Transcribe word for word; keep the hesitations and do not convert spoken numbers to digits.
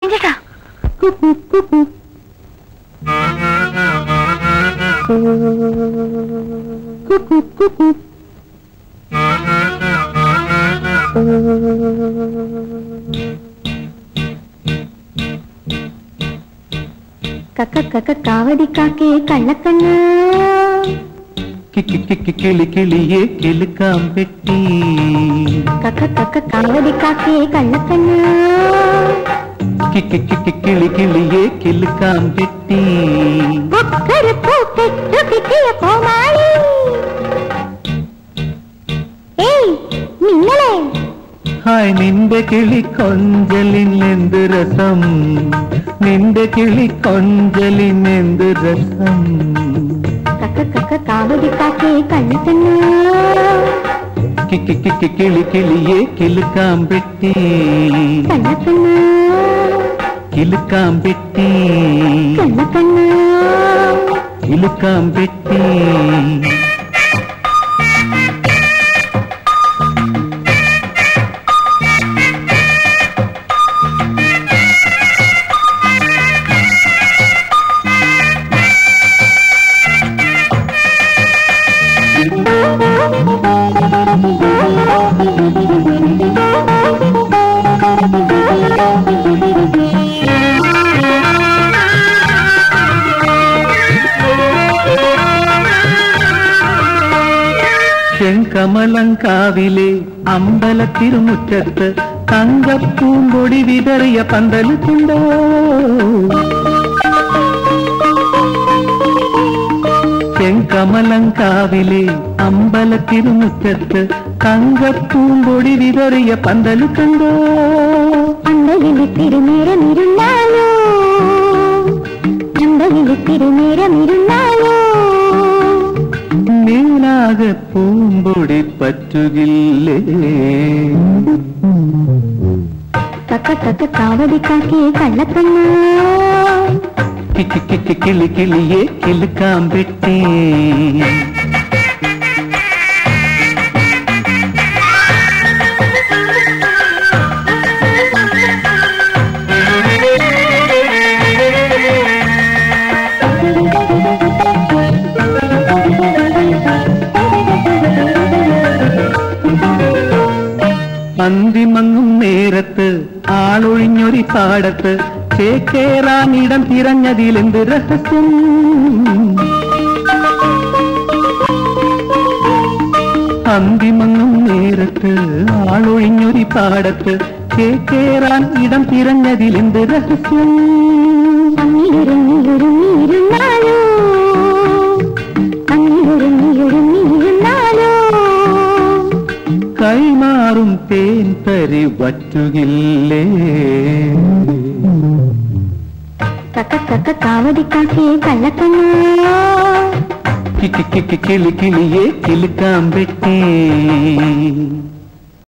ചേട്ടാ കക്ക കക്ക കാവടി കാക്കേ കള്ളക്കണ്ണ കിളി കിളിയെ കിളുക്കാം പെട്ടി കക്ക കക്ക കാവടി കാക്കേ കള്ളക്കണ്ണ കിളി കിളിയെ കിളുക്കാം പെട്ടി ഹായ് നിന്റെ കിളി കൊഞ്ചലിൻ എന്ത് രസം നിന്റെ കിളി കൊഞ്ചലിൻ എന്ത് രസം കക്ക കക്ക കാവടി കാക്കേ കള്ളക്കണ്ണ കിളി കിളിയെ കിളുക്കാം പെട്ടി കള്ളക്കണ്ണ കിളുക്കാം പെട്ടി കള്ളക്കണ്ണ കിളുക്കാം പെട്ടി ചെങ്കമലങ്കാവിലെ അമ്പലത്തിരുമുറ്റത്ത് തങ്കപ്പൂമ്പൊടി വിതറിയ പന്തലുണ്ടോ ചെങ്കമലങ്കാവിലെ അമ്പലത്തിരുമുറ്റത്ത് തങ്കപ്പൂമ്പൊടി വിതറിയ പന്തലുണ്ടോ പന്തലിന് തിരുനേരമിരുന്നാലോ പന്തലിന് തിരുനേരമിരുന്നാലോ നീനാകെ പൂമ്പൊടി പറ്റുകില്ലേ കക്ക കക്ക കാവടി കാക്കേ കള്ളക്കണ്ണ കിളി കിളിയെ കിളുക്കാം പെട്ടി അന്തിമങ്ങും നേരത്ത് ആളൊഴിഞ്ഞൊരു പാടത്ത് ചേക്കേറാനിടം തിരഞ്ഞതിലെന്ത് രഹസ്യം അന്തിമങ്ങും നേരത്ത് ആളൊഴിഞ്ഞൊരു പാടത്ത് ചേക്കേറാൻ ഇടം തിരഞ്ഞതിലെന്ത് രഹസ്യം അങ്ങിരുന്നിരുന്നിരുന്നാലോ അങ്ങിരുന്നിരുന്നിരുന്നാലോ കൈമാറും തേൻ തരി വറ്റുകില്ലേ കക്ക കക്ക കാവടി കാക്കേ കള്ളക്കണ്ണ കിളി കിളിയെ കിളുക്കാം പെട്ടി